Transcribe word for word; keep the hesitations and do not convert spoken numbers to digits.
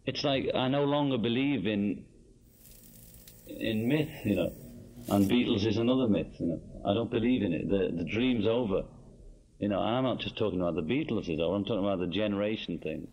it's like I no longer believe in in myth, you know, and Beatles is another myth, you know. I don't believe in it. The the dream's over, you know. And I'm not just talking about the Beatles is over. I'm talking about the generation thing.